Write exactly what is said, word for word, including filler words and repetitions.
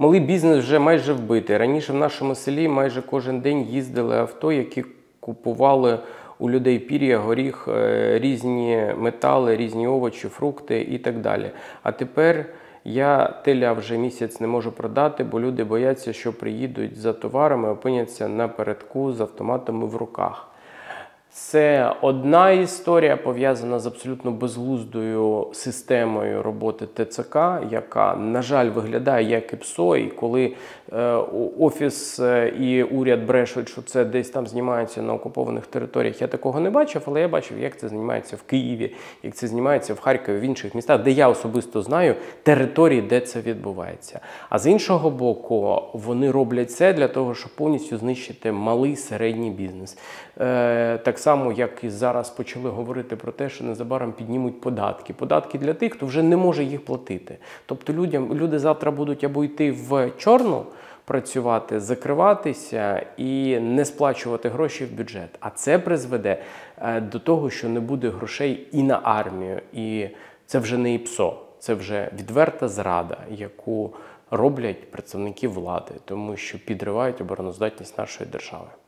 малий бізнес вже майже вбитий. Раніше в нашому селі майже кожен день їздили авто, які купували у людей пір'я, горіх, різні метали, різні овочі, фрукти і так далі. А тепер я теля вже місяць не можу продати, бо люди бояться, що приїдуть за товарами, опиняться напередку з автоматами в руках. Це одна історія, пов'язана з абсолютно безглуздою системою роботи ТЦК, яка, на жаль, виглядає як ІПСО, і коли е, Офіс і уряд брешуть, що це десь там знімається на окупованих територіях, я такого не бачив, але я бачив, як це знімається в Києві, як це знімається в Харкові, в інших містах, де я особисто знаю території, де це відбувається. А з іншого боку, вони роблять це для того, щоб повністю знищити малий, середній бізнес. Е, так само, як і зараз почали говорити про те, що незабаром піднімуть податки. Податки для тих, хто вже не може їх платити. Тобто людям, люди завтра будуть або йти в чорну працювати, закриватися і не сплачувати гроші в бюджет. А це призведе до того, що не буде грошей і на армію. І це вже не ІПСО, це вже відверта зрада, яку роблять представники влади, тому що підривають обороноздатність нашої держави.